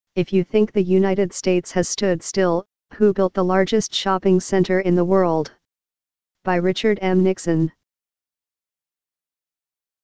If you think the United States has stood still, who built the largest shopping center in the world? By Richard M. Nixon.